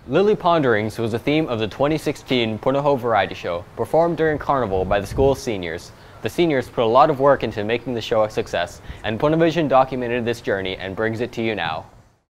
Lily Ponderings was the theme of the 2016 Punahou Variety Show, performed during Carnival by the school's seniors. The seniors put a lot of work into making the show a success, and Punavision documented this journey and brings it to you now.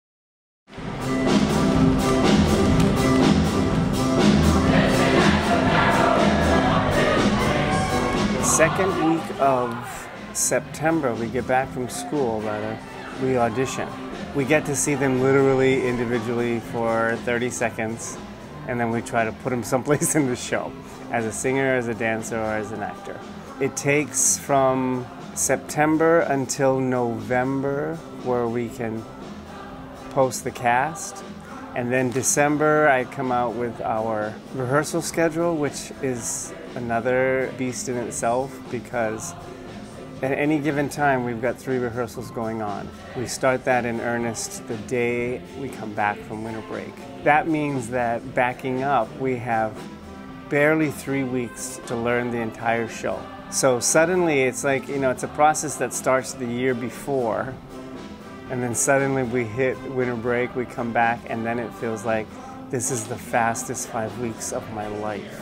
The second week of September, we get back from school, we audition. We get to see them literally individually for 30 seconds, and then we try to put them someplace in the show, as a singer, as a dancer, or as an actor. It takes from September until November where we can post the cast, and then December I come out with our rehearsal schedule, which is another beast in itself because at any given time, we've got 3 rehearsals going on. We start that in earnest the day we come back from winter break. That means that backing up, we have barely 3 weeks to learn the entire show. So suddenly it's like, it's a process that starts the year before, and then suddenly we hit winter break, we come back, and then it feels like this is the fastest 5 weeks of my life.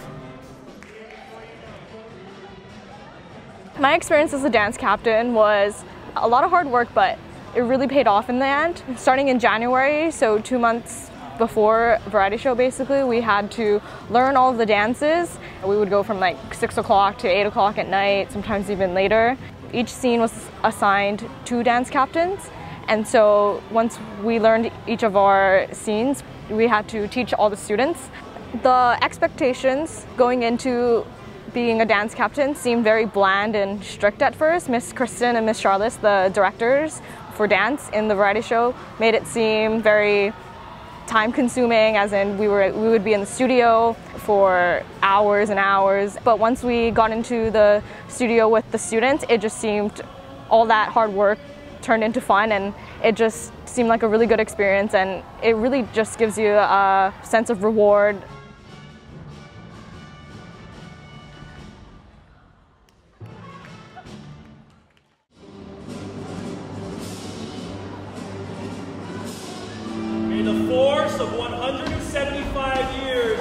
My experience as a dance captain was a lot of hard work, but it really paid off in the end. Starting in January, so 2 months before variety show basically, we had to learn all of the dances. We would go from like 6 o'clock to 8 o'clock at night, sometimes even later. Each scene was assigned 2 dance captains, and so once we learned each of our scenes, we had to teach all the students. The expectations going into being a dance captain seemed very bland and strict at first. Miss Kristen and Miss Charlotte, the directors for dance in the variety show, made it seem very time-consuming, as in we would be in the studio for hours and hours. But once we got into the studio with the students, it just seemed all that hard work turned into fun, and it just seemed like a really good experience, and it really just gives you a sense of reward. The force of 175 years.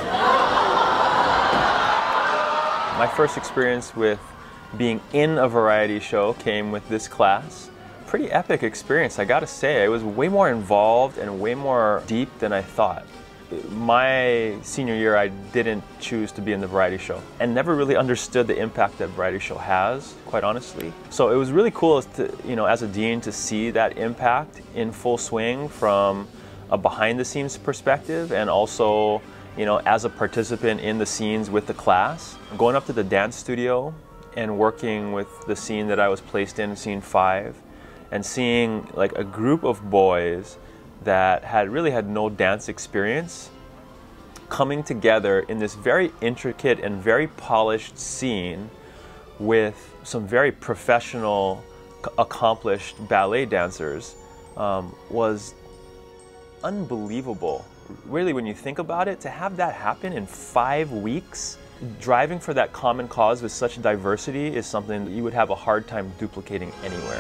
My first experience with being in a variety show came with this class. Pretty epic experience, I gotta say. It was way more involved and way more deep than I thought. My senior year, I didn't choose to be in the variety show and never really understood the impact that variety show has, quite honestly. So it was really cool to, as a dean, to see that impact in full swing from a behind-the-scenes perspective, and also, as a participant in the scenes with the class. Going up to the dance studio and working with the scene that I was placed in, scene 5, and seeing like a group of boys that really had no dance experience coming together in this very intricate and very polished scene with some very professional, accomplished ballet dancers was unbelievable. Really, when you think about it, to have that happen in 5 weeks, driving for that common cause with such diversity is something that you would have a hard time duplicating anywhere.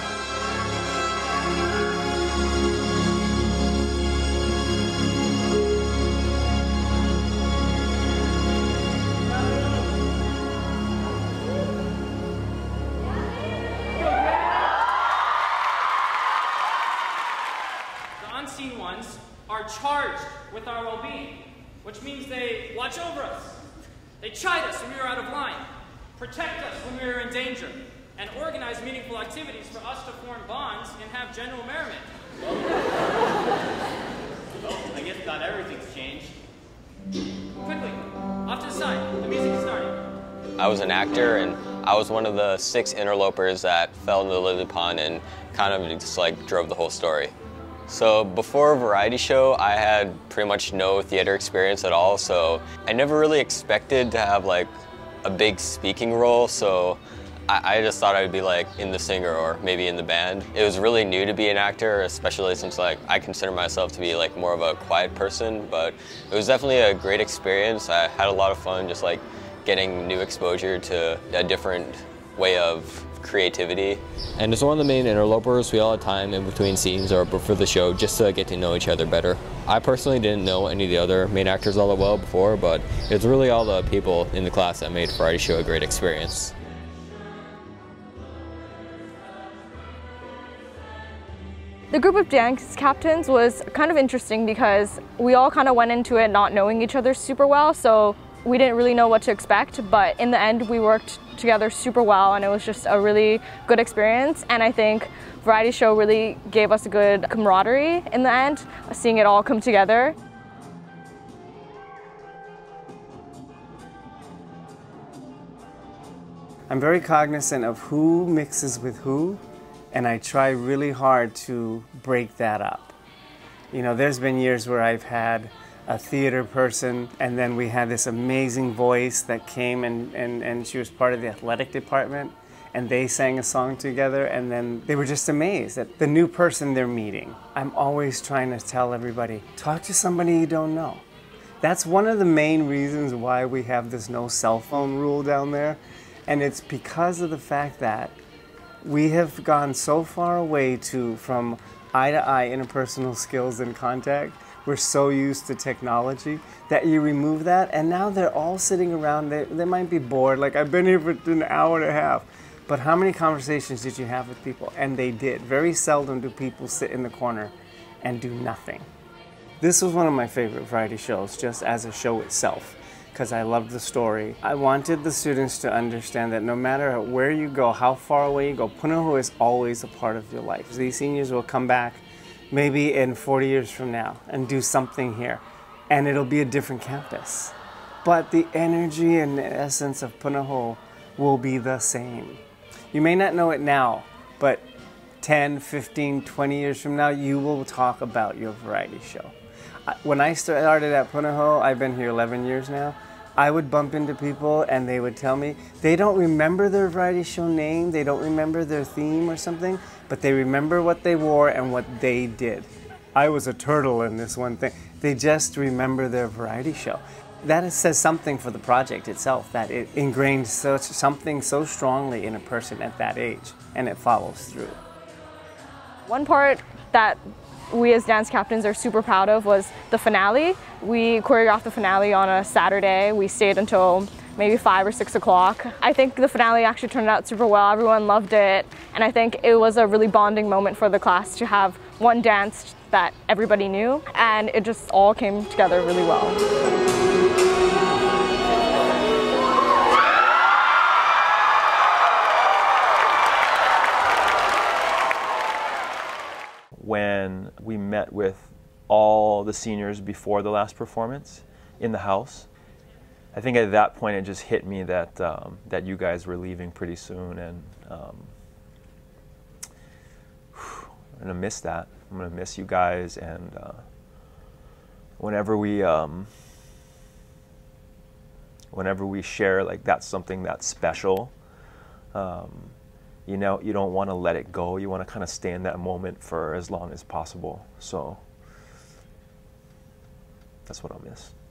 Unseen ones are charged with our well-being, which means they watch over us. They chide us when we are out of line, protect us when we are in danger, and organize meaningful activities for us to form bonds and have general merriment. Well, I guess not everything's changed. Quickly, off to the side. The music is starting. I was an actor, and I was one of the 6 interlopers that fell into the lily pond and kind of just like drove the whole story. So before a variety show, I had pretty much no theater experience at all, so I never really expected to have like a big speaking role, so I just thought I would be like in the singer or maybe in the band. It was really new to be an actor, especially since like I consider myself to be like more of a quiet person, but it was definitely a great experience. I had a lot of fun just like getting new exposure to a different way of creativity. And as one of the main interlopers, we all had time in between scenes or before the show just to get to know each other better. I personally didn't know any of the other main actors all that well before, but it was really all the people in the class that made Variety Show a great experience. The group of dance captains was kind of interesting because we all kind of went into it not knowing each other super well, so we didn't really know what to expect, but in the end we worked together super well and it was just a really good experience, and I think Variety Show really gave us a good camaraderie in the end, seeing it all come together. I'm very cognizant of who mixes with who, and I try really hard to break that up. You know, there's been years where I've had a theater person, and then we had this amazing voice that came and she was part of the athletic department, and they sang a song together, and then they were just amazed at the new person they're meeting. I'm always trying to tell everybody, talk to somebody you don't know. That's one of the main reasons why we have this no cell phone rule down there, and it's because of the fact that we have gone so far away from eye-to-eye interpersonal skills and contact. We're so used to technology that you remove that, and now they're all sitting around. They might be bored. Like, I've been here for an hour and a half. But how many conversations did you have with people? And they did. Very seldom do people sit in the corner and do nothing. This was one of my favorite variety shows, just as a show itself, because I loved the story. I wanted the students to understand that no matter where you go, how far away you go, Punahou is always a part of your life. These seniors will come back maybe in 40 years from now and do something here, and it'll be a different campus. But the energy and the essence of Punahou will be the same. You may not know it now, but 10, 15, 20 years from now, you will talk about your variety show. When I started at Punahou, I've been here 11 years now, I would bump into people and they would tell me they don't remember their variety show name, they don't remember their theme or something, but they remember what they wore and what they did. I was a turtle in this one thing. They just remember their variety show. That says something for the project itself, that it ingrained something so strongly in a person at that age, and it follows through. One part that we as dance captains are super proud of was the finale. We choreographed the finale on a Saturday. We stayed until maybe 5 or 6 o'clock. I think the finale actually turned out super well. Everyone loved it, and I think it was a really bonding moment for the class to have one dance that everybody knew, and it just all came together really well. When we met with all the seniors before the last performance in the house, I think at that point it just hit me that that you guys were leaving pretty soon, and I'm gonna miss that. I'm gonna miss you guys, and whenever we share, like, that's something that's special. You know, you don't want to let it go. You want to kind of stay in that moment for as long as possible. So that's what I'll miss.